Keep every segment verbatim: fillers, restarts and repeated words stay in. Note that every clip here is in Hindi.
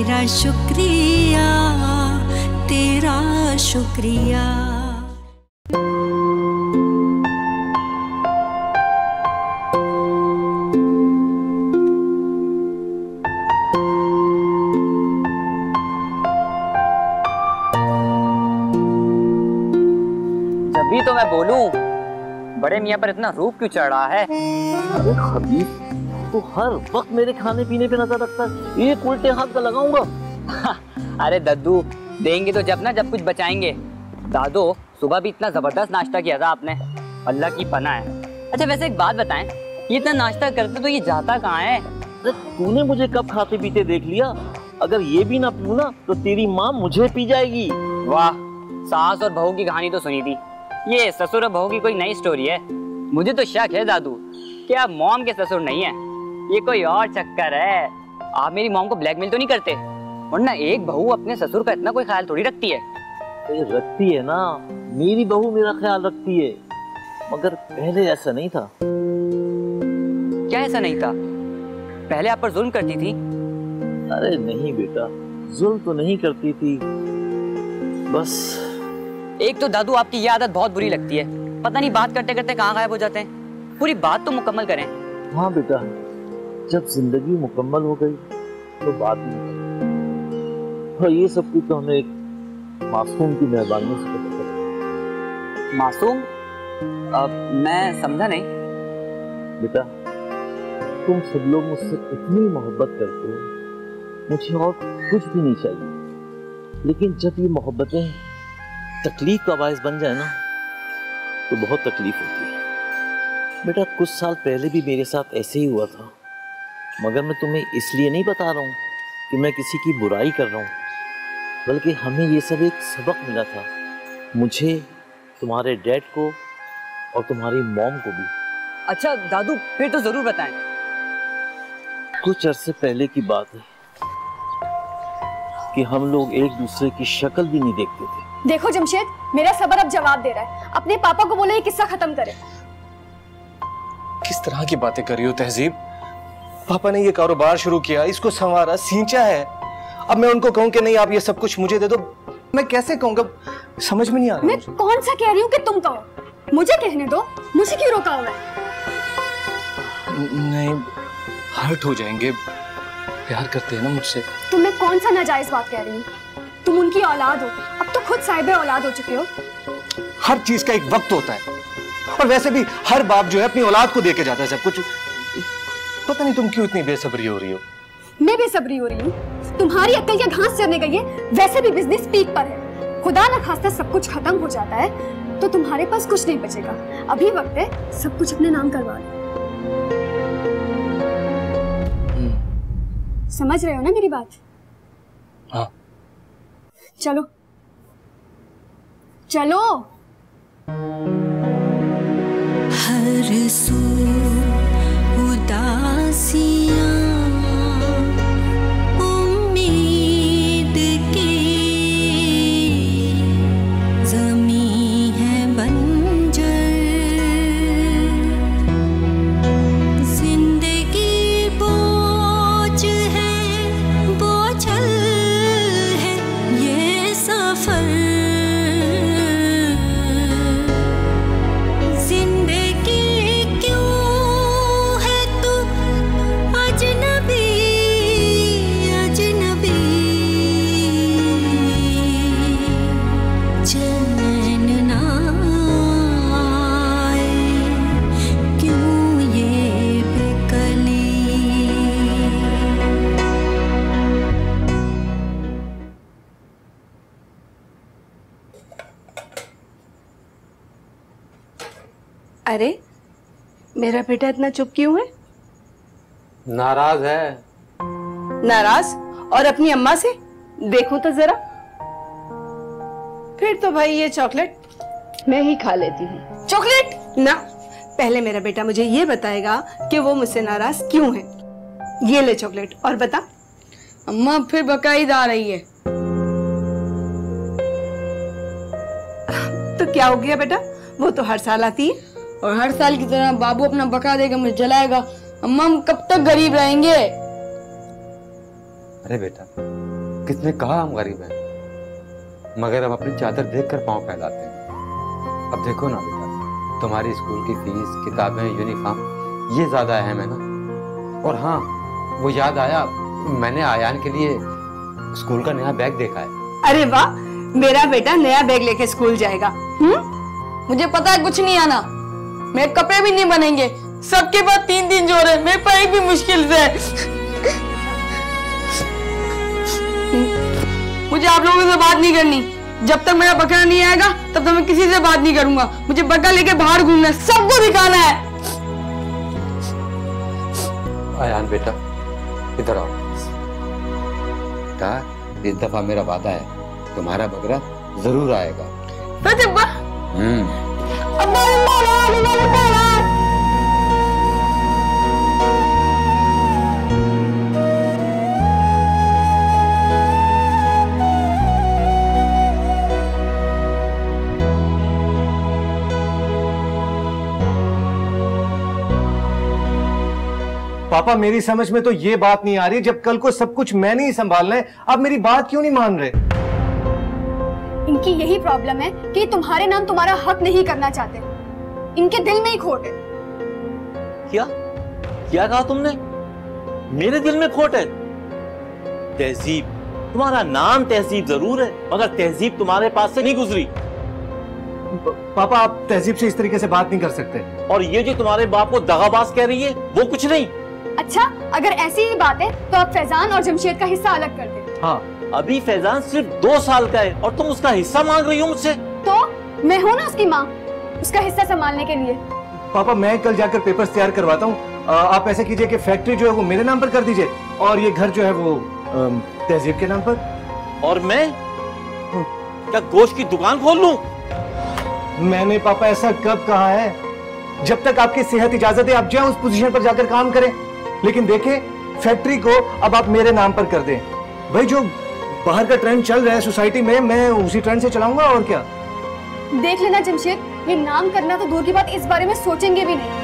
तेरा शुक्रिया, तेरा शुक्रिया। जब भी तो मैं बोलूं, बड़े मियाँ पर इतना रूप क्यों चढ़ रहा है? अरे खबीर, तो हर वक्त मेरे खाने पीने पे नजर रखता है, एक उल्टे हाथ का लगाऊंगा। अरे दद्दू, देंगे तो जब ना जब कुछ बचाएंगे। दादो, सुबह भी इतना जबरदस्त नाश्ता किया था आपने, अल्लाह की पनाह है। अच्छा वैसे एक बात बताएं, ये इतना नाश्ता करते तो ये जाता कहाँ है? अरे तूने मुझे कब खाते पीते देख लिया? अगर ये भी ना पीऊं ना तो तेरी माँ मुझे पी जाएगी। वाह, सास और बहू की कहानी तो सुनी थी, ये ससुर और बहू की कोई नई स्टोरी है। मुझे तो शक है दादू कि आप मॉम के ससुर नहीं है, ये कोई और चक्कर है। आप मेरी मॉम को ब्लैकमेल तो नहीं करते? वरना एक बहू अपने ससुर का इतना कोई ख्याल थोड़ी रखती है। रखती है ना, मेरी बहू मेरा ख्याल रखती है, मगर पहले ऐसा नहीं था। क्या ऐसा नहीं था? पहले आप पर जुल्म करती थी? अरे नहीं बेटा, जुल्म तो नहीं करती थी, बस एक तो दादू आपकी ये आदत बहुत बुरी लगती है, पता नहीं बात करते करते कहाँ गायब हो जाते हैं। पूरी बात तो मुकम्मल करें। हाँ बेटा, जब जिंदगी मुकम्मल हो गई तो बात ही मुकम्मल। और ये सब कुछ तो हमें एक मासूम की मेहरबानी से पता चला। मासूम? अब मैं समझा नहीं। बेटा, तुम सब लोग मुझसे इतनी मोहब्बत करते हो, मुझे और कुछ भी नहीं चाहिए, लेकिन जब ये मोहब्बतें तकलीफ का बायस बन जाए ना तो बहुत तकलीफ होती है। बेटा, कुछ साल पहले भी मेरे साथ ऐसे ही हुआ था, मगर मैं तुम्हें इसलिए नहीं बता रहा हूँ कि मैं किसी की बुराई कर रहा हूँ, बल्कि हमें ये सब एक सबक मिला था, मुझे, तुम्हारे डैड को और तुम्हारी मॉम को भी। अच्छा दादू, फिर तो जरूर बताएं। कुछ अरसे पहले की बात है कि हम लोग एक दूसरे की शक्ल भी नहीं देखते थे। देखो जमशेद, मेरा सबर अब जवाब दे रहा है, अपने पापा को बोले ये किस्सा खत्म करे। किस तरह की बातें कर रही हो तहजीब? पापा ने ये कारोबार शुरू किया, इसको संवारा, सींचा है, अब मैं उनको कहूं कि नहीं आप ये सब कुछ मुझे दे दो, मैं कैसे कहूंगा? समझ में नहीं आ रहा। मैं कौन सा कह रही हूँ कि तुम कहो, मुझे कहने दो, मुझे क्यों रोका हुआ है? नहीं, हर्ट हो जाएंगे, प्यार करते हैं ना मुझसे। तुम मैं कौन सा नाजायज बात कह रही हूँ? तुम उनकी औलाद हो, अब तो खुद साहिबे औलाद हो चुके हो। हर चीज का एक वक्त होता है, और वैसे भी हर बाप जो है अपनी औलाद को देके जाता है सब कुछ। पता नहीं तुम क्यों इतनी बेसब्री हो रही हो? मैं बेसब्री हो रही हूँ? तुम्हारी अक्ल क्या घास चरने गई है? वैसे भी बिजनेस पीक पर है, खुदा न खास्ता सब कुछ खत्म हो जाता है तो तुम्हारे पास कुछ नहीं बचेगा। अभी वक्त है सब कुछ अपने नाम करवा लो। समझ रहे हो ना मेरी बात? हाँ। चलो चलो। हर सू उदासियां उम्मीद की ज़मीं है बंजर, जिंदगी बोझ है, बोझल है ये सफर, अरे मेरा बेटा इतना चुप क्यों है? नाराज है। नाराज? और अपनी अम्मा से? देखूं तो जरा। फिर तो भाई ये चॉकलेट मैं ही खा लेती हूँ। चॉकलेट ना, पहले मेरा बेटा मुझे ये बताएगा कि वो मुझसे नाराज क्यों है। ये ले चॉकलेट और बता। अम्मा फिर बकाईद आ रही है। तो क्या हो गया बेटा? वो तो हर साल आती है और हर साल की तरह बाबू अपना बका देगा, मुझे जलाएगा। अम्मा हम कब तक गरीब रहेंगे? अरे बेटा, किसने कहा हम गरीब हैं, मगर हम अपनी चादर देखकर पांव फैलाते हैं। अब देखो ना बेटा, तुम्हारी स्कूल की फीस, किताबें, यूनिफॉर्म ये ज्यादा अहम है ना। और हाँ, वो याद आया, मैंने आयान के लिए स्कूल का नया बैग देखा है। अरे वाह, मेरा बेटा नया बैग लेके स्कूल जाएगा। हम्म? मुझे पता है कुछ नहीं आना, मेरे कपड़े भी नहीं बनेंगे, सबके पास तीन तीन जोड़े, मेरे पास एक भी मुश्किल से। मुझे आप लोगों से बात नहीं करनी, जब तक मेरा बकरा नहीं आएगा तब तक मैं किसी से बात नहीं करूंगा। मुझे बकरा लेके बाहर घूमना है, सबको दिखाना है। आयान बेटा इधर आओ। बेटा इस दफा मेरा वादा है, तुम्हारा बकरा जरूर आएगा। सच अब्बा? हम्म। अब्बा अब्बा अब्बा अब्बा। पापा मेरी समझ में तो ये बात नहीं आ रही, जब कल को सब कुछ मैंने ही संभालना है, आप मेरी बात क्यों नहीं मान रहे? इनकी यही प्रॉब्लम है कि तुम्हारे नाम तुम्हारा हक नहीं करना चाहते, इनके दिल में ही खोट है। क्या क्या कहा तुमने? मेरे दिल में खोट है? तहजीब, तुम्हारा नाम तहजीब जरूर है, मगर तहजीब तुम्हारे पास से नहीं गुजरी। पापा आप तहजीब से इस तरीके से बात नहीं कर सकते। और ये जो तुम्हारे बाप को दगाबाज कह रही है वो कुछ नहीं। अच्छा, अगर ऐसी ही बात है तो आप फैजान और जमशेद का हिस्सा अलग कर दे। हाँ, अभी फैजान सिर्फ दो साल का है और तुम उसका हिस्सा मांग रही हो मुझसे। तो मैं हूँ ना उसकी माँ, उसका हिस्सा संभालने के लिए। पापा मैं कल जाकर पेपर्स तैयार करवाता हूँ। आप ऐसा कीजिए कि फैक्ट्री जो है वो मेरे नाम पर कर दीजिए और ये घर जो है वो तहजीब के नाम पर। और मैं क्या गोश्त की दुकान खोल लूं? मैंने पापा ऐसा कब कहा है? जब तक आपकी सेहत इजाजत है आप जाए उस पोजीशन पर जाकर काम करें, लेकिन देखें फैक्ट्री को अब आप मेरे नाम पर कर दें। भाई जो बाहर का ट्रेंड चल रहा है सोसाइटी में, मैं उसी ट्रेंड से चलाऊंगा और क्या। देख लेना जमशेद, ये नाम करना तो दूर की बात, इस बारे में सोचेंगे भी नहीं।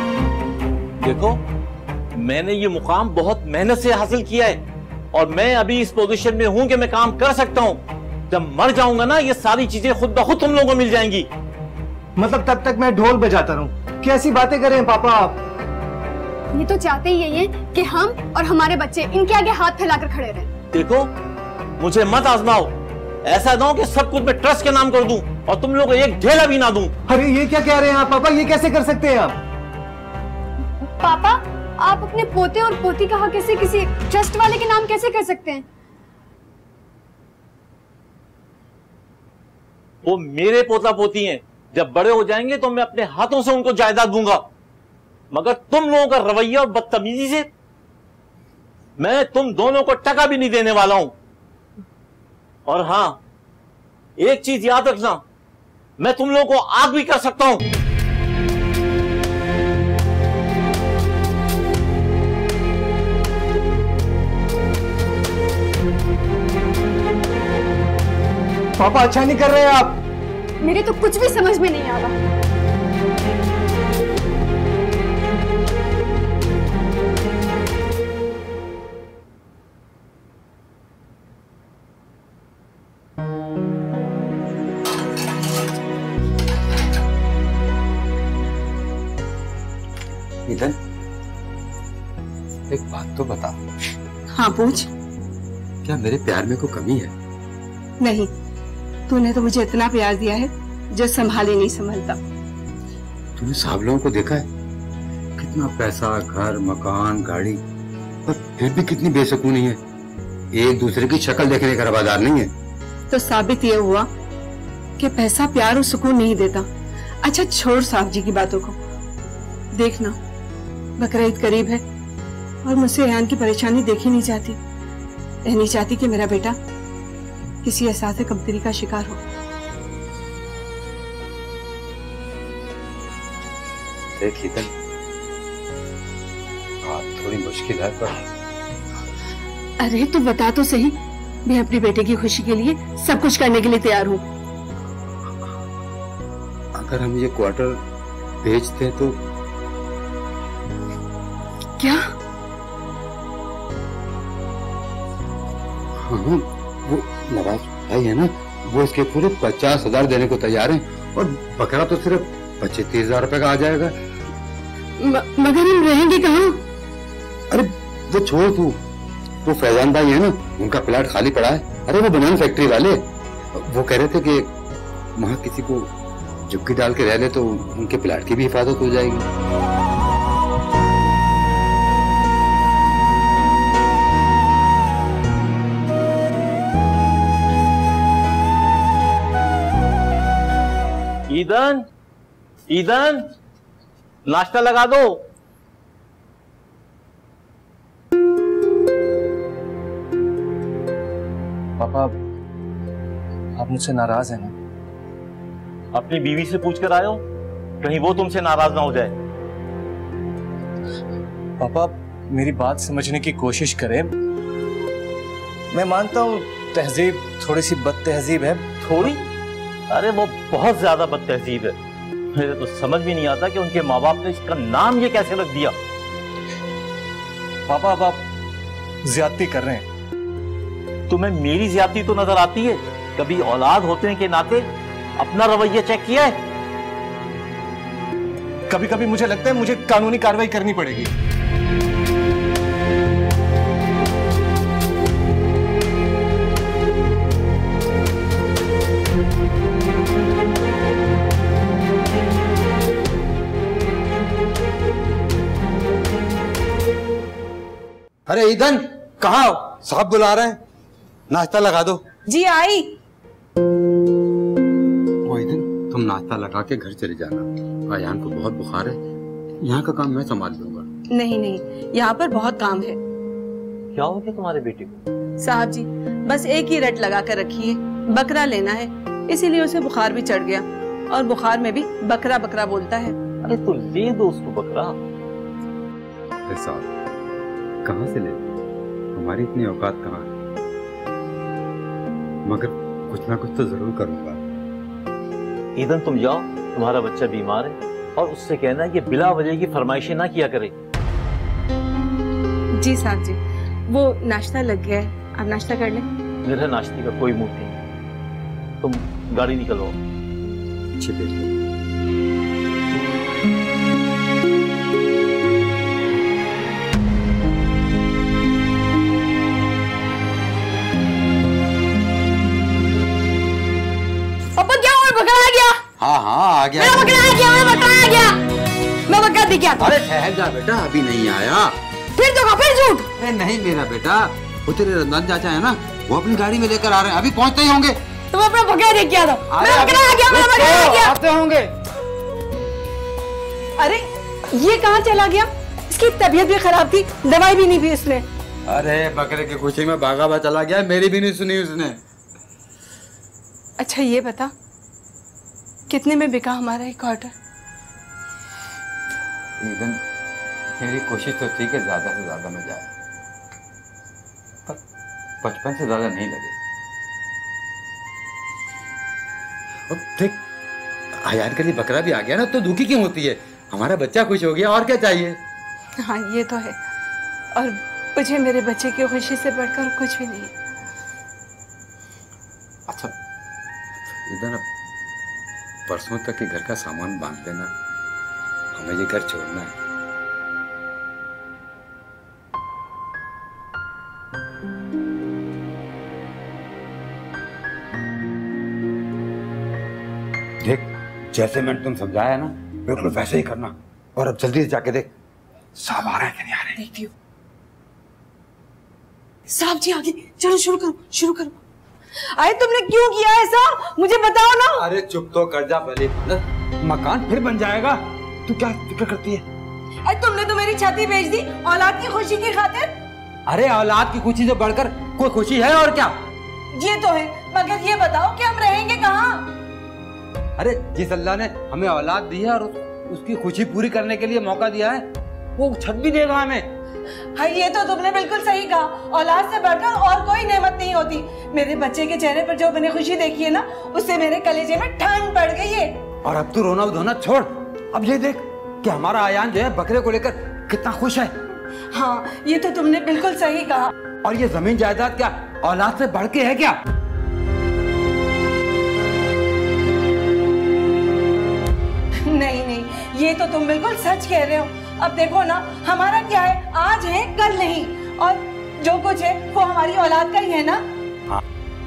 देखो, मैंने ये मुकाम बहुत मेहनत से हासिल किया है और मैं अभी इस पोजीशन में हूं कि मैं काम कर सकता हूं। जब मर जाऊंगा ना, ये सारी चीजें खुद ब खुद तुम लोगों को मिल जाएंगी। मतलब तब तक मैं ढोल बजाता रहूं? कैसी बातें कर रहे हैं पापा आप? ये तो चाहते ही यही है कि हम और हमारे बच्चे इनके आगे हाथ फैलाकर खड़े रहें। देखो, मुझे मत आजमाओ, ऐसा ना हो कि सब कुछ मैं ट्रस्ट के नाम कर दूं और तुम लोगों को एक ढेला भी ना दूं। अरे ये क्या कह रहे हैं आप पापा? ये कैसे कर सकते हैं आप? पापा, आप अपने पोते और पोती का हक कैसे किसी ट्रस्ट वाले के नाम कैसे कर सकते हैं? वो मेरे पोता पोती हैं, जब बड़े हो जाएंगे तो मैं अपने हाथों से उनको जायदाद दूंगा, मगर तुम लोगों का रवैया और बदतमीजी से मैं तुम दोनों को टका भी नहीं देने वाला हूं। और हां, एक चीज याद रखना, मैं तुम लोगों को आग भी कर सकता हूं। पापा अच्छा नहीं कर रहे हैं आप। मेरे तो कुछ भी समझ में नहीं आ रहा। ईदन, एक बात तो बता। हाँ पूछ। क्या मेरे प्यार में कोई कमी है? नहीं, तूने तो मुझे इतना प्यार दिया है जो संभाले नहीं संभलता। तूने साहब लोगों को देखा है? कितना पैसा, घर, मकान, गाड़ी, पर फिर भी कितनी बेसुकूनी है। एक दूसरे की शक्ल देखने का रवादार नहीं है। तो साबित ये हुआ कि पैसा प्यार और सुकून नहीं देता। अच्छा छोड़ साहब जी की बातों को। देखना, बकरा ईद करीब है और मुझसे अयान की परेशानी देखी नहीं जाती। नहीं चाहती कि मेरा बेटा किसी एहसास कमतरी का शिकार हो। देख ईदन, बात थोड़ी मुश्किल है, पर अरे तू बता तो सही, मैं अपनी बेटे की खुशी के लिए सब कुछ करने के लिए तैयार हूँ। अगर हम ये क्वार्टर बेचते तो? क्या? हाँ वो नवाज भाई है ना, वो इसके पूरे पचास हजार देने को तैयार हैं और बकरा तो सिर्फ पच्चीस तीस हजार रुपए का आ जाएगा। म, मगर हम रहेंगे कहाँ? अरे वो छोड़ तू, वो फैजान भाई है ना, उनका प्लाट खाली पड़ा है। अरे वो बनान फैक्ट्री वाले, वो कह रहे थे कि वहाँ किसी को झुग्गी डाल के रह ले तो उनके प्लाट की भी हिफाजत हो जाएगी। ईदन, ईदन, नाश्ता लगा दो। पापा, आप मुझसे नाराज हैं ना? अपनी बीवी से पूछ कर आयो, कहीं वो तुमसे नाराज ना हो जाए। पापा, मेरी बात समझने की कोशिश करें। मैं मानता हूँ तहजीब थोड़ी सी बद तहजीब है। थोड़ी? अरे वो बहुत ज्यादा बदतहजीब है। मुझे तो समझ भी नहीं आता कि उनके माँ बाप ने इसका नाम ये कैसे रख दिया। पापा, अब आप ज्यादती कर रहे हैं। तुम्हें मेरी ज्यादती तो नजर आती है? कभी औलाद होने के नाते अपना रवैया चेक किया है? कभी कभी मुझे लगता है मुझे कानूनी कार्रवाई करनी पड़ेगी। अरे ईदन, कहाँ हो? साहब बुला रहे हैं, नाश्ता लगा दो। जी आई। वो ईदन, तुम नाश्ता लगा के घर चले जाना। आयान को बहुत बुखार है, यहाँ का काम मैं संभाल लूंगा। नहीं नहीं, यहाँ पर बहुत काम है। क्या हो गया तुम्हारे बेटे को? साहब जी, बस एक ही रट लगा कर रखी है, बकरा लेना है, इसीलिए उसे बुखार भी चढ़ गया और बुखार में भी बकरा बकरा बोलता है। अरे तो ले दो उसको बकरा। साहब कहाँ से ले, हमारी इतनी औकात कहाँ है, मगर कुछ ना कुछ तो जरूर करूंगा। ईदन तुम जाओ, तुम्हारा बच्चा बीमार है और उससे कहना है कि बिला वजह की फरमाइशें ना किया करे। जी साहब जी, वो नाश्ता लग गया है, आप नाश्ता कर लें। मेरा नाश्ते का कोई मूड नहीं, तुम गाड़ी निकलो। अच्छी बेटी। हाँ हाँ आ गया, मेरा बकरा आ गया, मेरा बकरा आ गया, मैं बकरा दिख गया। अरे ठहर जा बेटा, अभी नहीं आया। फिर तो फिर झूठ। अरे नहीं मेरा बेटा, वो तेरे रंजन चाचा है ना, वो अपनी गाड़ी में लेकर आ रहे हैं, अभी पहुंचते ही होंगे। तुम अपना बकरा देख गया था। मेरा बकरा आ गया, मेरा बकरा आ गया। आते होंगे। अरे ये कहाँ चला गया? इसकी तबीयत भी खराब थी, दवाई भी नहीं पी इसने। अरे बकरे की खुशी में भागा हुआ चला गया, मेरी भी नहीं सुनी उसने। अच्छा ये बता, कितने में बिका हमारा एक क्वार्टर? ईदन, मेरी कोशिश तो थी कि ज्यादा से ज्यादा में जाए, पर पचपन से ज्यादा नहीं लगे। अब देख, आयान के लिए बकरा भी आ गया ना, तो दुखी क्यों होती है? हमारा बच्चा खुश हो गया, और क्या चाहिए? हाँ ये तो है, और मुझे मेरे बच्चे की खुशी से बढ़कर कुछ भी नहीं। अच्छा ईदन, अब परसों तक के घर का सामान बांध देना, हमें ये घर छोड़ना है। देख, जैसे मैंने तुम समझाया ना, बिल्कुल वैसे ही करना, और अब जल्दी से जाके देख साहब आ रहे हैं कि नहीं आ रहे। देखती हूँ। साहब जी आगे, चलो शुरू करो, शुरू करो। अरे तुमने क्यों किया ऐसा, मुझे बताओ ना। अरे चुप तो कर जा पहले, मकान फिर बन जाएगा, तू क्या फिक्र करती है? अरे तुमने तो मेरी छाती बेच दी औलाद की खुशी की खातिर। अरे औलाद की खुशी से बढ़कर कोई खुशी है और क्या? ये तो है, मगर ये बताओ कि हम रहेंगे कहाँ? अरे जिस अल्लाह ने हमें औलाद दी है और उसकी खुशी पूरी करने के लिए मौका दिया है, वो छत भी देगा हमें। हाँ ये तो तुमने बिल्कुल सही कहा, औलाद से बढ़कर और कोई नेमत नहीं होती। मेरे बच्चे के चेहरे पर जो मैंने खुशी देखी है ना, उससे मेरे कलेजे में ठंड पड़ गई है। और अब तू रोना धोना छोड़, अब ये देख कि हमारा आयान जो है बकरे को लेकर कितना खुश है। हाँ ये तो तुमने बिल्कुल सही कहा। और ये जमीन जायदाद क्या औलाद से बढ़ के है क्या? नहीं नहीं, ये तो तुम बिल्कुल सच कह रहे हो। अब देखो ना, हमारा क्या है, आज है कल नहीं, और जो कुछ है वो हमारी औलाद का ही है ना। हाँ।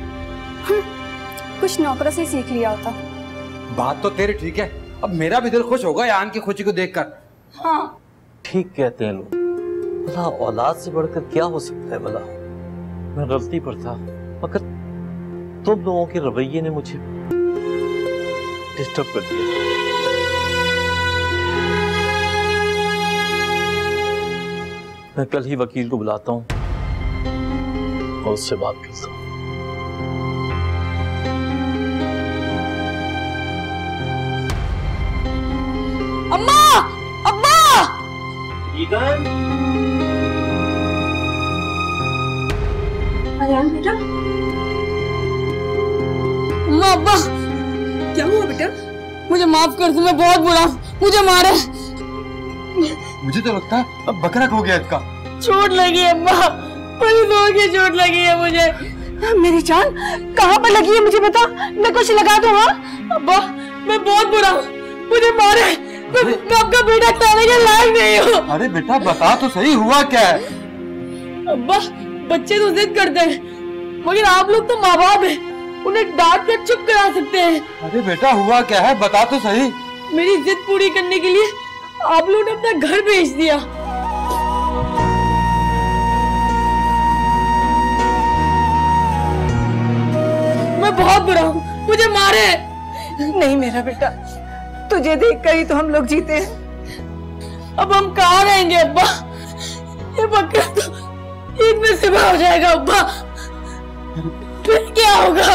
कुछ नौकरों से सीख लिया होता। बात तो तेरी ठीक है, अब मेरा भी दिल खुश होगा यान की खुशी को देखकर। हाँ ठीक कहते हैं लोग, भला औलाद से बढ़कर क्या हो सकता है। भला मैं गलती पर था, मगर तुम लोगों के रवैये ने मुझे डिस्टर्ब कर दिया। मैं कल ही वकील को बुलाता हूँ और उससे बात करता हूँ। अम्मा, अम्मा! अयान बेटा, अम्मा, अब्बा, क्या हुआ बेटा? मुझे माफ कर दो, मैं बहुत बुरा हूँ, मुझे मारे। मुझे तो लगता है अब बकरा खो गया इसका। चोट लगी अम्मा, बड़ी जोर की चोट लगी है मुझे। मेरी जान, कहाँ पर लगी है मुझे बता, मैं कुछ लगा दूँ। हाँ अब्बा, मैं बहुत बुरा हूँ, मुझे मारे। मैं, मैं आपका बेटा खाने के लायक नहीं हूँ। अरे बेटा बता तो सही, हुआ क्या है? अब्बा, बच्चे तो जिद करते हैं, मगर आप लोग तो माँ बाप हैं, उन्हें डांट कर चुप करा सकते हैं। अरे बेटा हुआ क्या है, बता तो सही। मेरी जिद पूरी करने के लिए आप लोगों ने अपना घर बेच दिया। मैं बहुत बुरा हूँ, मुझे मारे। नहीं मेरा बेटा, तुझे देखकर ही तो हम लोग जीते हैं। अब हम कहाँ रहेंगे अब्बा? ये बकरा तो ईद में सिबा हो जाएगा अब्बा, फिर क्या होगा?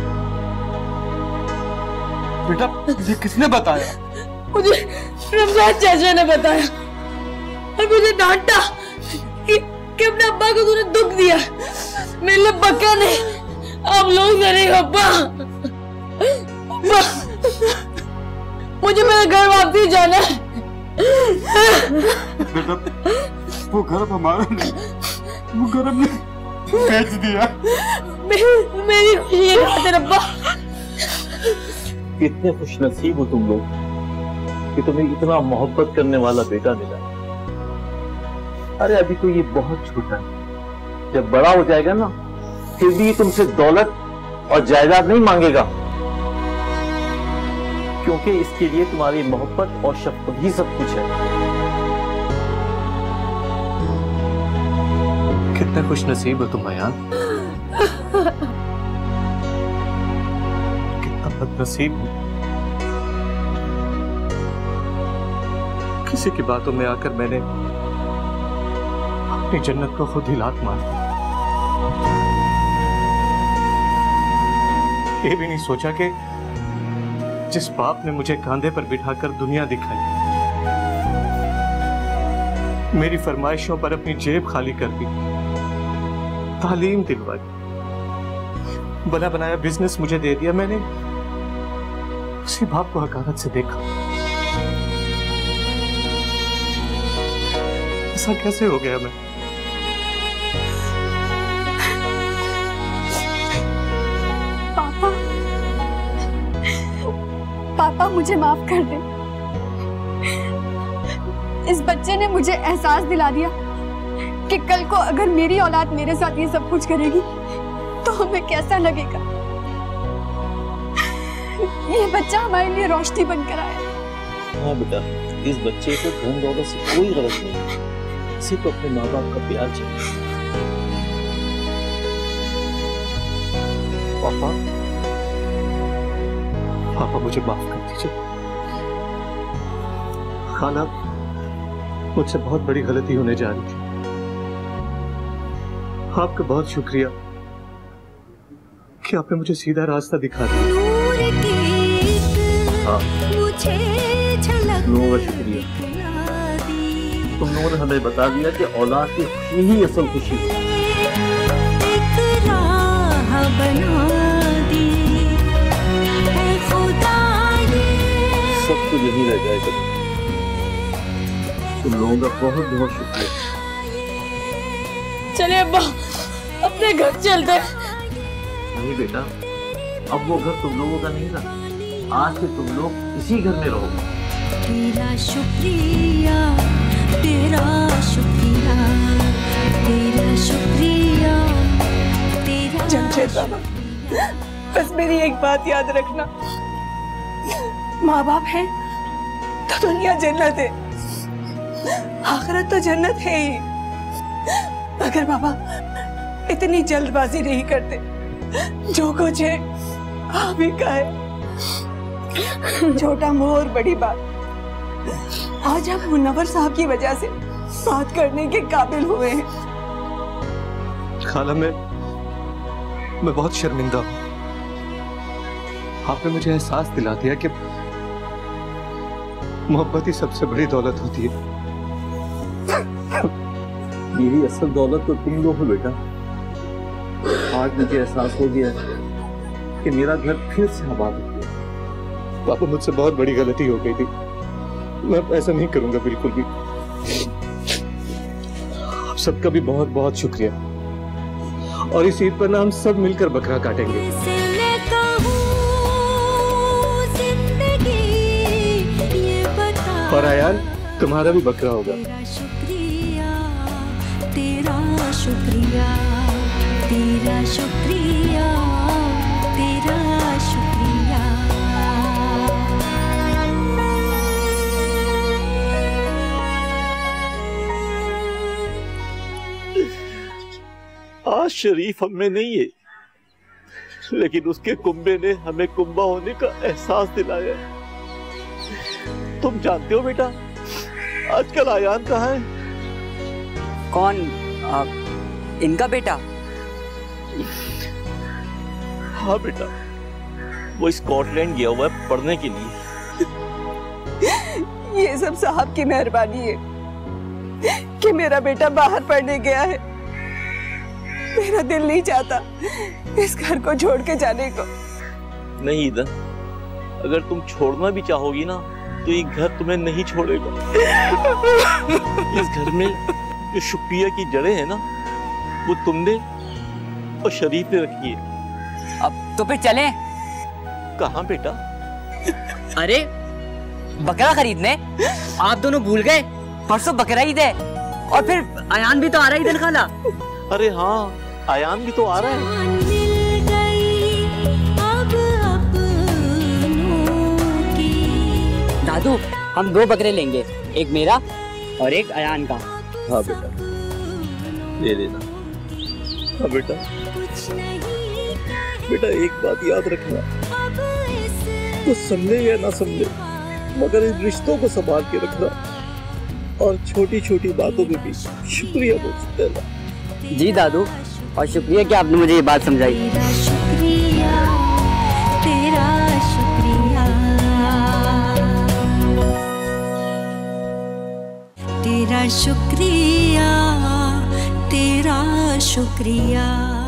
बेटा ये किसने बताया? मुझे रमजान चाचा ने बताया और मुझे डांटा कि, कि अपने अब्बा को तूने दुख दिया। मेरे लिए बकरा नहीं, आप लोग करेंगे अब्बा। अब्बा, मुझे मेरे घर वापसी जाना है। बेटा वो घर हमारा नहीं, वो घर हमने बेच दिया। मेरी मेरी खुशी है खातिर अब्बा। कितने खुशनसीब हो तुम लोग कि तुम्हें इतना मोहब्बत करने वाला बेटा मिला। अरे अभी तो ये बहुत छोटा है, जब बड़ा हो जाएगा ना फिर भी ये तुमसे दौलत और जायदाद नहीं मांगेगा, क्योंकि इसके लिए तुम्हारी मोहब्बत और शफकत ही सब कुछ है। कितने खुशनसीब हो तुम अयान, कितना बदनसीब हो। किसी की बातों में आकर मैंने अपनी जन्नत को खुद ही लात मार दी। ये भी नहीं सोचा कि जिस बाप ने मुझे कांधे पर बिठाकर दुनिया दिखाई, मेरी फरमाइशों पर अपनी जेब खाली कर दी, तालीम दिलवाई, बना बनाया बिजनेस मुझे दे दिया, मैंने उसी बाप को हकारत से देखा। ऐसा कैसे हो गया मैं? पापा, पापा मुझे माफ कर दे। इस बच्चे ने मुझे एहसास दिला दिया कि कल को अगर मेरी औलाद मेरे साथ ये सब कुछ करेगी तो हमें कैसा लगेगा। ये बच्चा हमारे लिए रोशनी बनकर आया। हाँ बेटा, इस बच्चे को धन दौलत से कोई गरज नहीं, सिर्फ अपने माँ बाप का प्यार चाहिए। पापा, पापा मुझे माफ कर दीजिए। खाना, मुझसे बहुत बड़ी गलती होने जा रही थी। आपका बहुत शुक्रिया कि आपने मुझे सीधा रास्ता दिखा दिया। हाँ, लोगों का शुक्रिया। तुम लोगों ने हमें बता दिया कि औलाद की खुशी ही असल खुशी है। सब कुछ यही रह जाएगा। तुम लोगों का बहुत बहुत शुक्रिया। चले अब्बा, अब अपने घर चलते हैं। नहीं बेटा, अब वो घर तुम लोगों का नहीं रहा। आज से तुम लोग इसी घर में रहोगे। तेरा शुक्रिया, तेरा शुक्रिया, तेरा शुक्रिया, तेरा जमशेद बाबा, बस मेरी एक बात याद रखना, माँ बाप है तो दुनिया जन्नत है, आखिरत तो जन्नत है ही। अगर बाबा इतनी जल्दबाजी नहीं करते, जो कुछ है आप ही का है। छोटा मुंह और बड़ी बात, आज आप मुन्नवर साहब की वजह से बात करने के काबिल हुए हैं। खाला, मैं मैं बहुत शर्मिंदा हूं। आपने मुझे एहसास दिला दिया कि मोहब्बत ही सबसे बड़ी दौलत होती है। यही असल दौलत तो तुम लोग हो बेटा। आज मुझे एहसास हो गया कि मेरा घर फिर से आबाद हो गया। पापा, मुझसे बहुत बड़ी गलती हो गई थी, मैं ऐसा नहीं करूंगा बिल्कुल भी। आप सबका भी बहुत बहुत शुक्रिया, और इस ईद पर ना हम सब मिलकर बकरा काटेंगे। और आयान, तुम्हारा भी बकरा होगा। तेरा शुक्रिया, तेरा शुक्रिया, तेरा शुक्रिया, तेरा शुक्रिया। आज शरीफ हम में नहीं है, लेकिन उसके कुंबे ने हमें कुंबा होने का एहसास दिलाया। तुम जानते हो बेटा, आजकल आयान कहाँ है? कौन? आ, इनका बेटा? हाँ बेटा, वो स्कॉटलैंड गया हुआ है पढ़ने के लिए। ये सब साहब की मेहरबानी है कि मेरा बेटा बाहर पढ़ने गया है। मेरा दिल नहीं चाहता इस घर को छोड़ के जाने को। नहीं ईदा, अगर तुम छोड़ना भी चाहोगी ना, तो ये घर तुम्हें नहीं छोड़ेगा। इस घर में जो शुक्रिया की जड़ें हैं ना, वो तुमने और शरीफ ने रखी है। अब तो फिर चलें। कहाँ बेटा? अरे बकरा खरीदने। आप दोनों भूल गए, परसों बकरा ईद है, और फिर आयान भी तो आ रहा है ईद खाला। अरे हाँ, आयान भी तो आ रहा है। मिल गई अब अपनों की। दादू, हम दो बकरे लेंगे, एक मेरा और एक आयान का। हाँ बेटा, ले लेना। हाँ बेटा, बेटा एक बात याद रखना, तो समझे या ना समझे, मगर इन रिश्तों को संभाल के रखना, और छोटी छोटी बातों में भी शुक्रिया बोलते रहना। जी दादू, और शुक्रिया कि आपने मुझे ये बात समझाई। तेरा शुक्रिया, तेरा शुक्रिया, तेरा शुक्रिया, तेरा शुक्रिया।